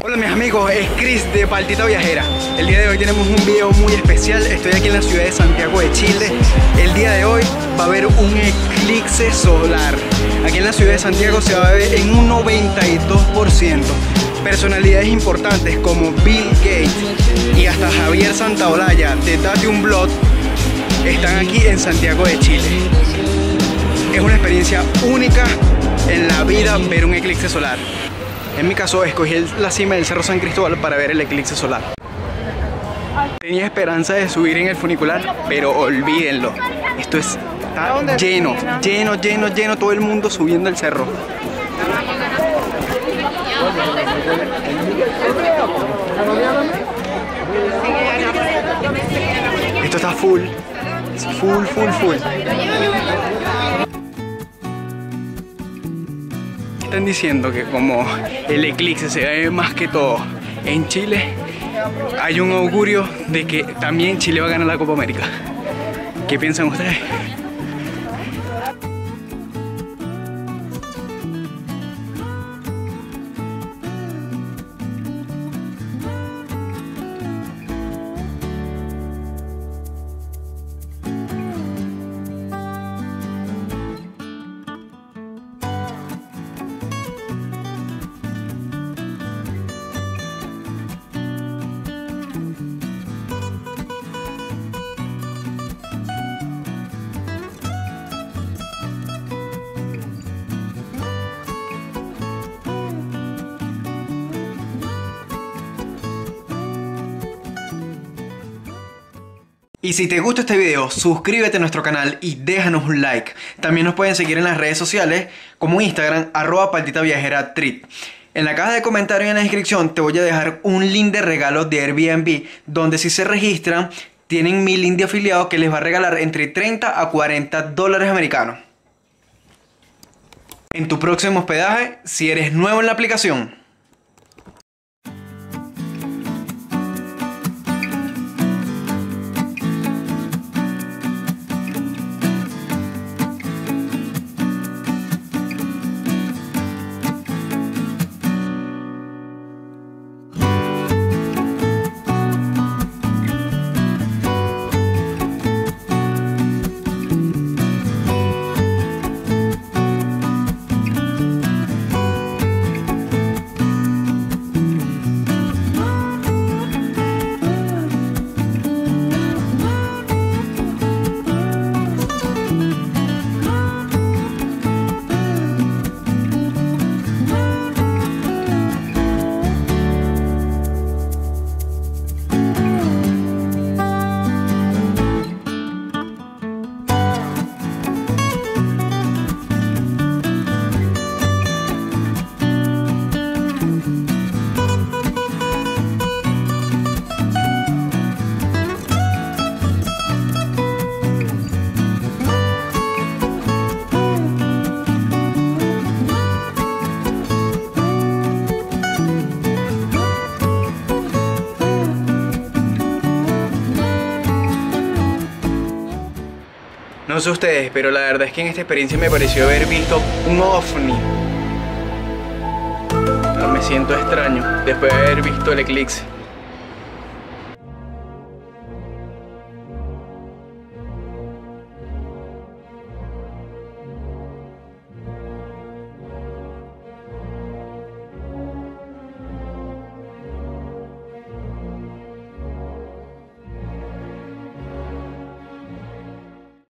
Hola mis amigos, es Chris de Paltita Viajera. El día de hoy tenemos un video muy especial. Estoy aquí en la ciudad de Santiago de Chile. El día de hoy va a haber un eclipse solar. Aquí en la ciudad de Santiago se va a ver en un 92%. Personalidades importantes como Bill Gates y hasta Javier Santaolalla de Date un Blog están aquí en Santiago de Chile. Es una experiencia única en la vida ver un eclipse solar. En mi caso escogí la cima del Cerro San Cristóbal para ver el eclipse solar. Tenía esperanza de subir en el funicular, pero olvídenlo. Esto está lleno, todo el mundo subiendo el cerro. Esto está full. Están diciendo que como el eclipse se ve más que todo en Chile, hay un augurio de que también Chile va a ganar la Copa América. ¿Qué piensan ustedes? Y si te gusta este video, suscríbete a nuestro canal y déjanos un like. También nos pueden seguir en las redes sociales como Instagram, @paltitaviajera_trip. En la caja de comentarios y en la descripción te voy a dejar un link de regalo de Airbnb, donde si se registran, tienen mi link de afiliado que les va a regalar entre 30 a 40 dólares americanos. En tu próximo hospedaje, si eres nuevo en la aplicación. No sé ustedes, pero la verdad es que en esta experiencia me pareció haber visto un ovni. Pero me siento extraño después de haber visto el eclipse.